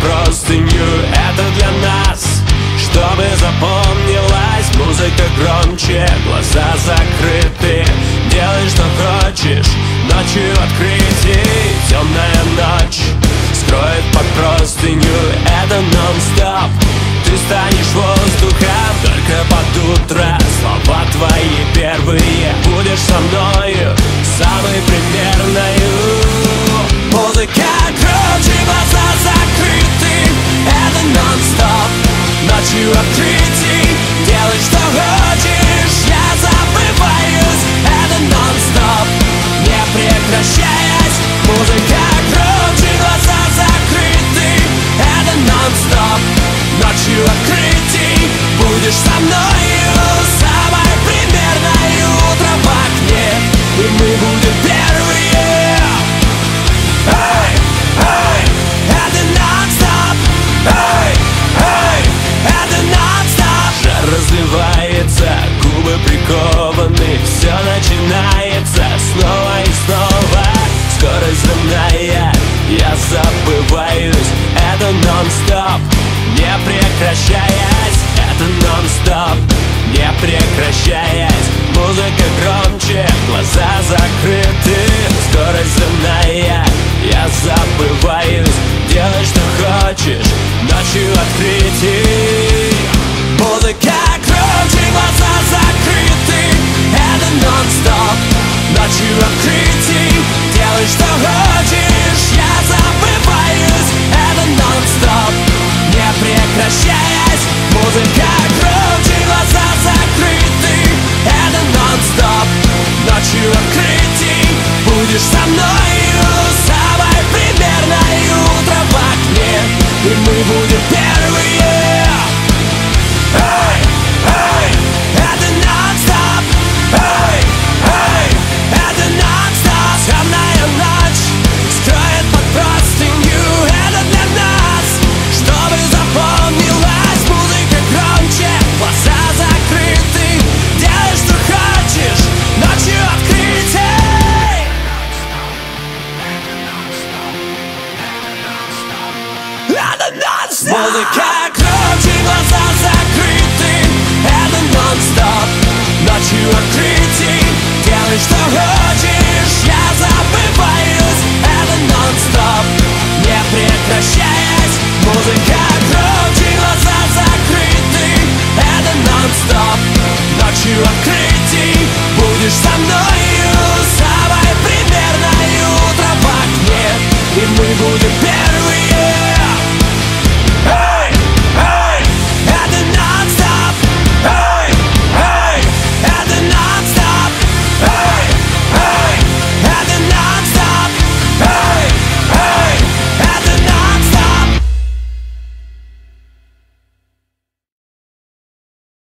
простыню. Это для нас, чтобы запомнилась музыка громче, глаза закрыты. Делай, что хочешь, ночью открытий. Темная ночь скроет под простыню. Это нон-стоп. Ты станешь воздухом только под утро. Слова твои первые. Будешь со мною, самой примерною. Музыка громче, глаза закрыты. Это нон-стоп. Ночью открытий. Делай, что хочешь, я забываюсь. Это нон-стоп, не прекращаясь. Музыка громче, глаза закрыты. Это нон-стоп. Ночью открытий. Будешь со мною, самой примерной. Утро в окне, и мы будем первые. Эй, эй, это нон-стоп. Эй, эй, это нон-стоп. Жар разливается, губы прикованы. Все начинается снова и снова. Скорость земная, я забываюсь. Это нон-стоп, не прекращаясь. Это нон-стоп, не прекращаясь. Музыка громче, глаза закрыты. Скорость земная, я забываюсь. Делай, что хочешь, ночью открытий. Музыка громче, глаза закрыты. Это нон-стоп, ночью открытий. Делай, что хочешь, я забываюсь. Это нон-стоп, не прекращаясь. Музыка громче, глаза закрыты. Это нон-стоп, ночью открытий. Будешь со мною, самой примерной. Утро в окне, и мы будем первые. Эй, эй, это нон-стоп. Эй, эй, это нон-стоп. Темная ночь скроет под простынью. Это для нас, чтобы запомнилась. Музыка громче, глаза закрыты. Делай, что хочешь, ночью открытий. Это нон-стоп. Музыка громче, глаза закрыты. Это нон-стоп, ночью открытий. Делай, что хочешь, я забываюсь. Это нон-стоп, не прекращаясь. Музыка громче, глаза закрыты. Это нон-стоп, ночью открытий. Будешь со мной.